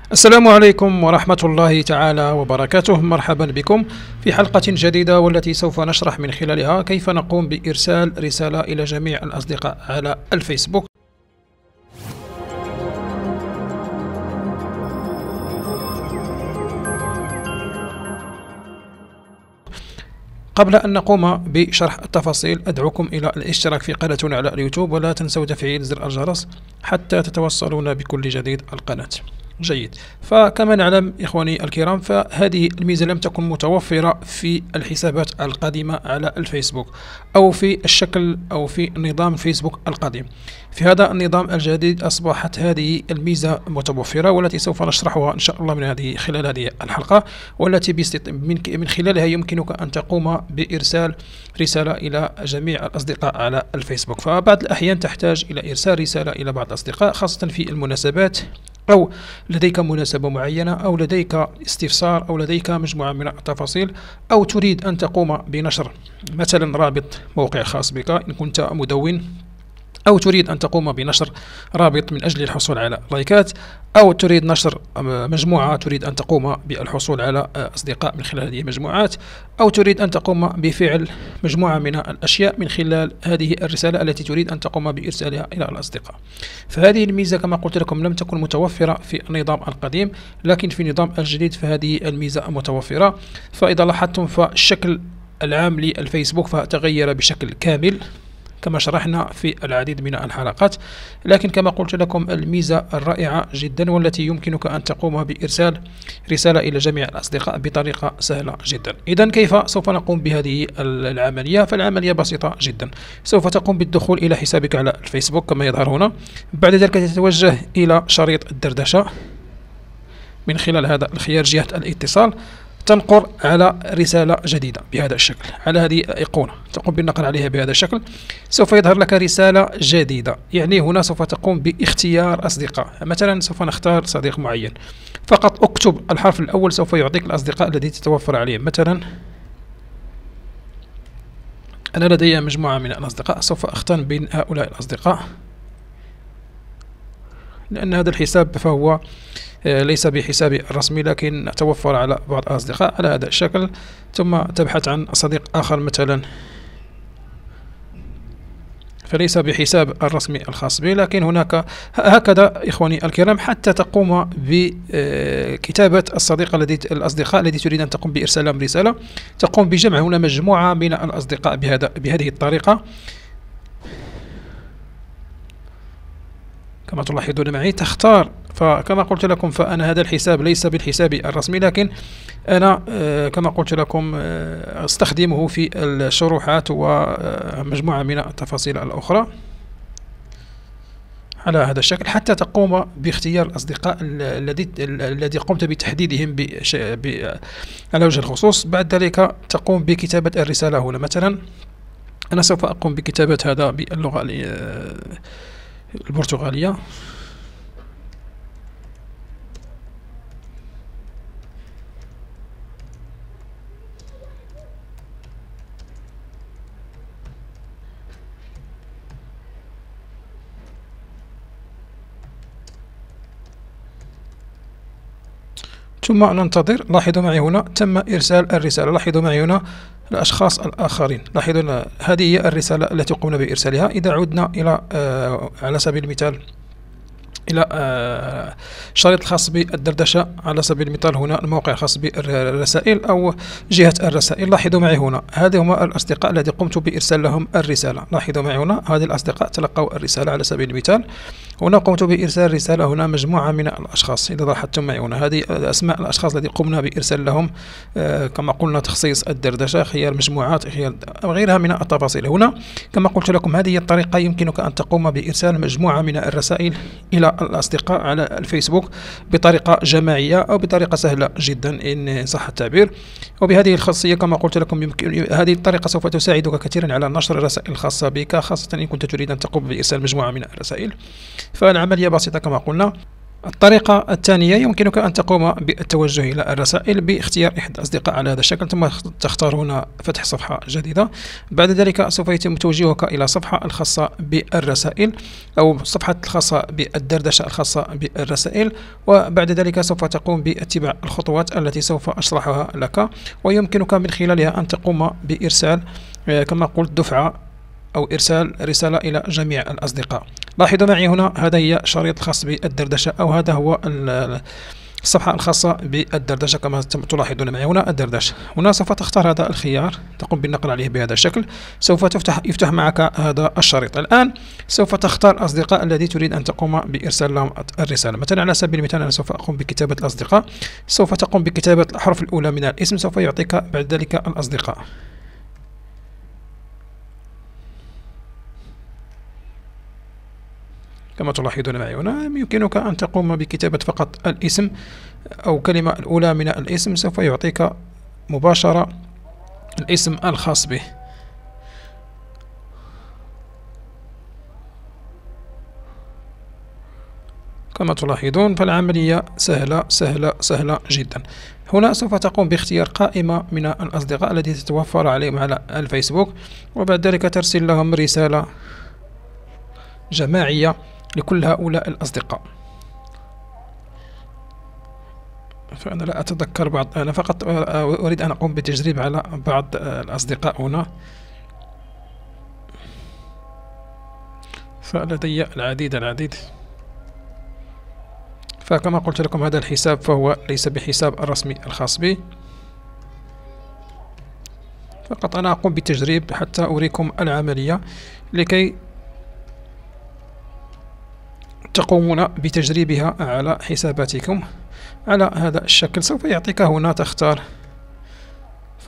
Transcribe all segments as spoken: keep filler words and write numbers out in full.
السلام عليكم ورحمة الله تعالى وبركاته. مرحبا بكم في حلقة جديدة والتي سوف نشرح من خلالها كيف نقوم بإرسال رسالة إلى جميع الأصدقاء على الفيسبوك. قبل أن نقوم بشرح التفاصيل أدعوكم إلى الاشتراك في قناتنا على اليوتيوب، ولا تنسوا تفعيل زر الجرس حتى تتوصلون بكل جديد القناة. جيد، فكما نعلم إخواني الكرام، فهذه الميزة لم تكن متوفرة في الحسابات القديمة على الفيسبوك أو في الشكل أو في نظام فيسبوك القديم. في هذا النظام الجديد أصبحت هذه الميزة متوفرة، والتي سوف نشرحها إن شاء الله من هذه خلال هذه الحلقة، والتي من خلالها يمكنك أن تقوم بإرسال رسالة إلى جميع الأصدقاء على الفيسبوك. فبعض الأحيان تحتاج إلى إرسال رسالة إلى بعض الأصدقاء، خاصة في المناسبات، أو لديك مناسبة معينة، أو لديك استفسار، أو لديك مجموعة من التفاصيل، أو تريد أن تقوم بنشر مثلا رابط موقع خاص بك إن كنت مدون، أو تريد أن تقوم بنشر رابط من أجل الحصول على لايكات، أو تريد نشر مجموعة تريد أن تقوم بالحصول على أصدقاء من خلال هذه المجموعات، أو تريد أن تقوم بفعل مجموعة من الأشياء من خلال هذه الرسالة التي تريد أن تقوم بإرسالها إلى الأصدقاء. فهذه الميزة كما قلت لكم لم تكن متوفرة في النظام القديم، لكن في النظام الجديد فهذه الميزة متوفرة. فإذا لاحظتم فالشكل العام للفيسبوك فتغير بشكل كامل كما شرحنا في العديد من الحلقات، لكن كما قلت لكم الميزة الرائعة جدا والتي يمكنك أن تقوم بإرسال رسالة إلى جميع الأصدقاء بطريقة سهلة جدا. إذن كيف سوف نقوم بهذه العملية؟ فالعملية بسيطة جدا. سوف تقوم بالدخول إلى حسابك على الفيسبوك كما يظهر هنا، بعد ذلك تتوجه إلى شريط الدردشة من خلال هذا الخيار جهة الاتصال، تنقر على رسالة جديدة بهذا الشكل، على هذه الأيقونة تقوم بالنقر عليها بهذا الشكل. سوف يظهر لك رسالة جديدة، يعني هنا سوف تقوم باختيار أصدقاء. مثلا سوف نختار صديق معين، فقط اكتب الحرف الأول سوف يعطيك الأصدقاء الذي تتوفر عليهم. مثلا أنا لدي مجموعة من الأصدقاء، سوف أختار بين هؤلاء الأصدقاء، لأن هذا الحساب فهو ليس بحسابي الرسمي، لكن توفر على بعض الأصدقاء على هذا الشكل. ثم تبحث عن صديق آخر مثلا، فليس بحساب الرسمي الخاص به، لكن هناك هكذا إخواني الكرام حتى تقوم بكتابة الصديق الذي الأصدقاء الذي تريد أن تقوم بإرسال لهم رسالة، تقوم بجمع هنا مجموعة من الأصدقاء بهذا بهذه الطريقة كما تلاحظون معي. تختار، فكما قلت لكم فأنا هذا الحساب ليس بالحساب الرسمي، لكن أنا كما قلت لكم أستخدمه في الشروحات ومجموعة من التفاصيل الأخرى على هذا الشكل، حتى تقوم باختيار الأصدقاء الذي الذي قمت بتحديدهم على وجه الخصوص. بعد ذلك تقوم بكتابة الرسالة هنا. مثلا أنا سوف أقوم بكتابة هذا باللغة البرتغالية، ثم ننتظر. لاحظوا معي هنا تم إرسال الرسالة. لاحظوا معي هنا الأشخاص الآخرين، لاحظوا هذه هي الرسالة التي قمنا بإرسالها. إذا عدنا إلى آه على سبيل المثال إلى آه شريط الخاص بالدردشة، على سبيل المثال هنا الموقع الخاص بالرسائل أو جهة الرسائل، لاحظوا معي هنا هذه هم الأصدقاء الذي قمت بإرسال لهم الرسالة. لاحظوا معي هنا هذه الأصدقاء تلقوا الرسالة على سبيل المثال. هنا قمت بإرسال رسالة، هنا مجموعة من الأشخاص. إذا لاحظتم معي هنا هذه أسماء الأشخاص الذي قمنا بإرسال لهم آه كما قلنا تخصيص الدردشة، خيار مجموعات، خيار غيرها من التفاصيل. هنا كما قلت لكم هذه الطريقة يمكنك أن تقوم بإرسال مجموعة من الرسائل إلى الأصدقاء على الفيسبوك بطريقة جماعية أو بطريقة سهلة جدا إن صح التعبير. وبهذه الخاصية كما قلت لكم يمكن هذه الطريقة سوف تساعدك كثيرا على نشر الرسائل الخاصة بك، خاصة إن كنت تريد أن تقوم بإرسال مجموعة من الرسائل. فالعملية بسيطة كما قلنا. الطريقة الثانية يمكنك أن تقوم بالتوجه إلى الرسائل باختيار إحدى الأصدقاء على هذا الشكل، ثم تختار هنا فتح صفحة جديدة. بعد ذلك سوف يتم توجيهك إلى صفحة الخاصة بالرسائل أو صفحة الخاصة بالدردشة الخاصة بالرسائل، وبعد ذلك سوف تقوم باتباع الخطوات التي سوف أشرحها لك، ويمكنك من خلالها أن تقوم بإرسال كما قلت دفعة أو إرسال رسالة إلى جميع الأصدقاء. لاحظوا معي هنا، هذا هي الشريط الخاص بالدردشة، أو هذا هو الصفحة الخاصة بالدردشة كما تلاحظون معي هنا الدردشة. هنا سوف تختار هذا الخيار، تقوم بالنقل عليه بهذا الشكل، سوف تفتح يفتح معك هذا الشريط. الآن سوف تختار الأصدقاء الذي تريد أن تقوم بإرسال لهم الرسالة. مثلا على سبيل المثال أنا سوف أقوم بكتابة الأصدقاء، سوف تقوم بكتابة الحرف الأولى من الاسم، سوف يعطيك بعد ذلك الأصدقاء. كما تلاحظون معي هنا يمكنك أن تقوم بكتابة فقط الاسم أو كلمة الأولى من الاسم، سوف يعطيك مباشرة الاسم الخاص به. كما تلاحظون فالعملية سهلة سهلة سهلة جدا. هنا سوف تقوم باختيار قائمة من الأصدقاء التي تتوفر عليهم على الفيسبوك، وبعد ذلك ترسل لهم رسالة جماعية لكل هؤلاء الأصدقاء. فأنا لا أتذكر بعض، أنا فقط أريد أن أقوم بتجريب على بعض الأصدقاء هنا، فلدي العديد العديد. فكما قلت لكم هذا الحساب فهو ليس بحساب الرسمي الخاص بي، فقط أنا أقوم بالتجريب حتى أريكم العملية لكي تقومون بتجريبها على حساباتكم على هذا الشكل. سوف يعطيك هنا تختار، ف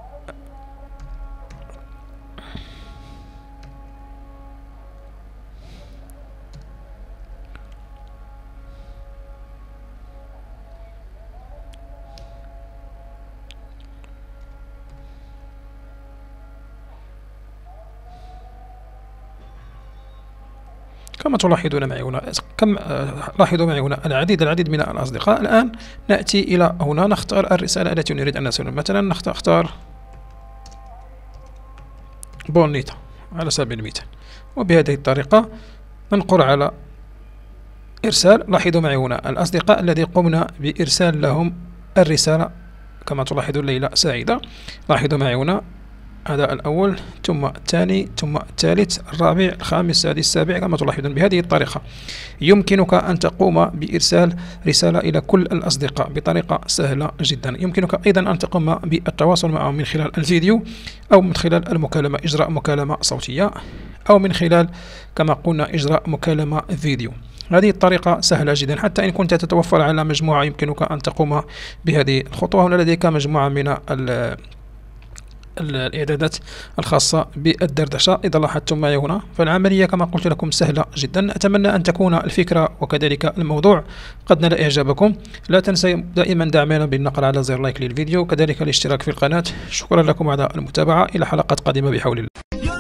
كما تلاحظون معي هنا كم لاحظوا معي هنا العديد العديد من الأصدقاء. الآن نأتي إلى هنا نختار الرسالة التي نريد أن نرسلها. مثلا نختار بونيتا على سبيل المثال، وبهذه الطريقة ننقر على إرسال. لاحظوا معي هنا الأصدقاء الذي قمنا بإرسال لهم الرسالة، كما تلاحظون ليلى سعيدة. لاحظوا معي هنا هذا الأول ثم الثاني ثم الثالث الرابع الخامس السادس السابع. كما تلاحظون بهذه الطريقة يمكنك أن تقوم بإرسال رسالة إلى كل الأصدقاء بطريقة سهلة جدا. يمكنك أيضا أن تقوم بالتواصل معهم من خلال الفيديو أو من خلال المكالمة، إجراء مكالمة صوتية، أو من خلال كما قلنا إجراء مكالمة فيديو. هذه الطريقة سهلة جدا. حتى إن كنت تتوفر على مجموعة يمكنك أن تقوم بهذه الخطوة. هنا لديك مجموعة من الإعدادات الخاصة بالدردشة إذا لاحظتم معي هنا، فالعملية كما قلت لكم سهلة جدا. أتمنى أن تكون الفكرة وكذلك الموضوع قد نال إعجابكم. لا تنسوا دائما دعمنا بالنقر على زر لايك للفيديو، كذلك الاشتراك في القناة. شكرا لكم على المتابعة، إلى حلقات قادمة بحول الله.